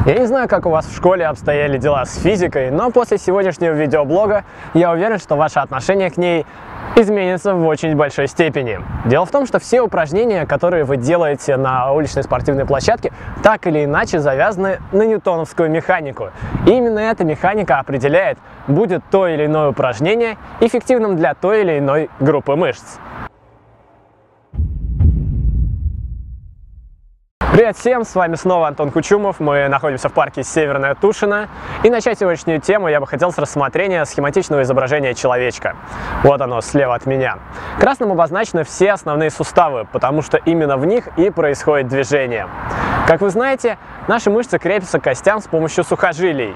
Я не знаю, как у вас в школе обстояли дела с физикой, но после сегодняшнего видеоблога я уверен, что ваше отношение к ней изменится в очень большой степени. Дело в том, что все упражнения, которые вы делаете на уличной спортивной площадке, так или иначе завязаны на ньютоновскую механику. И именно эта механика определяет, будет то или иное упражнение эффективным для той или иной группы мышц. Привет всем, с вами снова Антон Кучумов, мы находимся в парке Северная Тушина. И начать сегодняшнюю тему я бы хотел с рассмотрения схематичного изображения человечка. Вот оно, слева от меня. Красным обозначены все основные суставы, потому что именно в них и происходит движение. Как вы знаете, наши мышцы крепятся к костям с помощью сухожилий.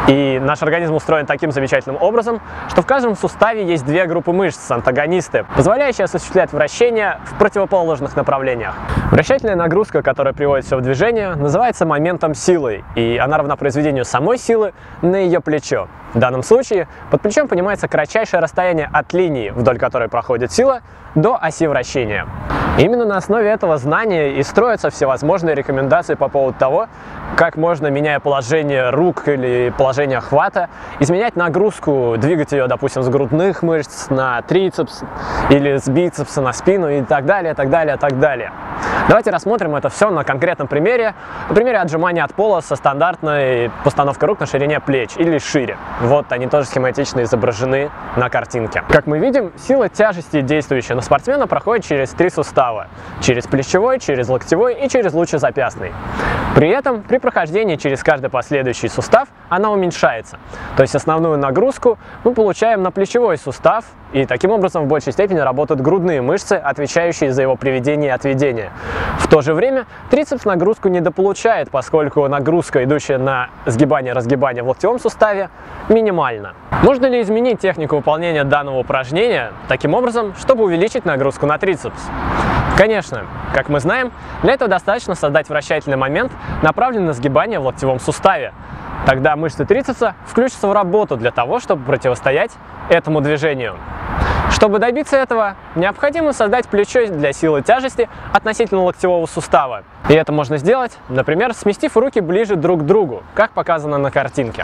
И наш организм устроен таким замечательным образом, что в каждом суставе есть две группы мышц, антагонисты, позволяющие осуществлять вращение в противоположных направлениях. Вращательная нагрузка, которая приводит все в движение, называется моментом силы, и она равна произведению самой силы на ее плечо. В данном случае под плечом понимается кратчайшее расстояние от линии, вдоль которой проходит сила, до оси вращения. Именно на основе этого знания и строятся всевозможные рекомендации по поводу того, как можно, меняя положение рук или положение хвата, изменять нагрузку, двигать ее, допустим, с грудных мышц на трицепс или с бицепса на спину и так далее, так далее, так далее. Давайте рассмотрим это все на конкретном примере. На примере отжимания от пола со стандартной постановкой рук на ширине плеч или шире. Вот они тоже схематично изображены на картинке. Как мы видим, сила тяжести, действующая на спортсмена, проходит через три сустава. Через плечевой, через локтевой и через лучезапястный. При этом, при прохождении через каждый последующий сустав, она уменьшается. То есть основную нагрузку мы получаем на плечевой сустав, и таким образом в большей степени работают грудные мышцы, отвечающие за его приведение и отведение. В то же время трицепс нагрузку недополучает, поскольку нагрузка, идущая на сгибание-разгибание в локтевом суставе, минимальна. Можно ли изменить технику выполнения данного упражнения таким образом, чтобы увеличить нагрузку на трицепс? Конечно, как мы знаем, для этого достаточно создать вращательный момент, направленный на сгибание в локтевом суставе. Тогда мышцы трицепса включатся в работу для того, чтобы противостоять этому движению. Чтобы добиться этого, необходимо создать плечо для силы тяжести относительно локтевого сустава. И это можно сделать, например, сместив руки ближе друг к другу, как показано на картинке.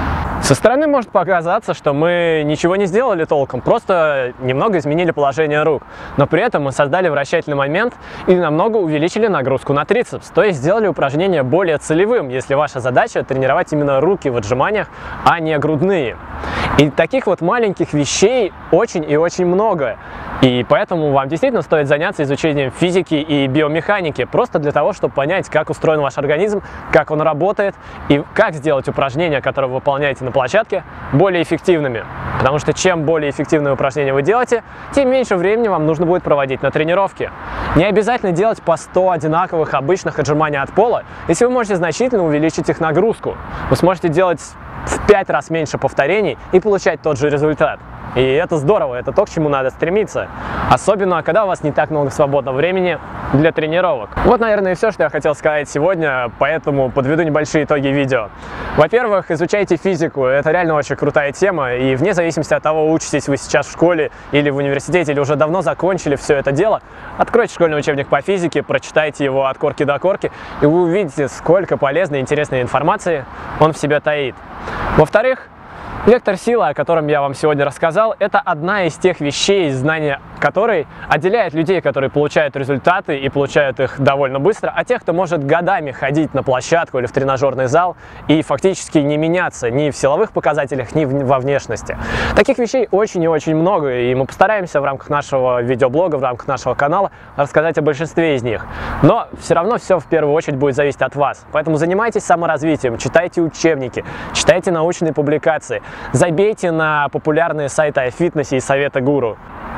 Со стороны может показаться, что мы ничего не сделали толком, просто немного изменили положение рук. Но при этом мы создали вращательный момент и намного увеличили нагрузку на трицепс. То есть сделали упражнение более целевым, если ваша задача тренировать именно руки в отжиманиях, а не грудные. И таких вот маленьких вещей очень и очень много. И поэтому вам действительно стоит заняться изучением физики и биомеханики, просто для того, чтобы понять, как устроен ваш организм, как он работает и как сделать упражнения, которые вы выполняете на площадке, более эффективными. Потому что чем более эффективные упражнения вы делаете, тем меньше времени вам нужно будет проводить на тренировке. Не обязательно делать по 100 одинаковых обычных отжиманий от пола, если вы можете значительно увеличить их нагрузку. Вы сможете делать в 5 раз меньше повторений и получать тот же результат. И это здорово, это то, к чему надо стремиться. Особенно, когда у вас не так много свободного времени для тренировок. Вот, наверное, и все, что я хотел сказать сегодня, поэтому подведу небольшие итоги видео. Во-первых, изучайте физику, это реально очень крутая тема, и вне зависимости от того, учитесь вы сейчас в школе или в университете, или уже давно закончили все это дело, откройте школьный учебник по физике, прочитайте его от корки до корки, и вы увидите, сколько полезной и интересной информации он в себе таит. Во-вторых, вектор силы, о котором я вам сегодня рассказал, это одна из тех вещей, знания которой отделяет людей, которые получают результаты и получают их довольно быстро, от тех, кто может годами ходить на площадку или в тренажерный зал и фактически не меняться ни в силовых показателях, ни во внешности. Таких вещей очень и очень много, и мы постараемся в рамках нашего видеоблога, в рамках нашего канала рассказать о большинстве из них. Но все равно все в первую очередь будет зависеть от вас. Поэтому занимайтесь саморазвитием, читайте учебники, читайте научные публикации, забейте на популярные сайты о фитнесе и советы гуру.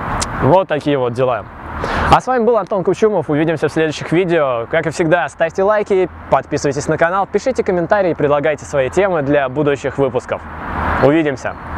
Вот такие вот дела. А с вами был Антон Кучумов. Увидимся в следующих видео. Как и всегда, ставьте лайки, подписывайтесь на канал, пишите комментарии, предлагайте свои темы для будущих выпусков. Увидимся!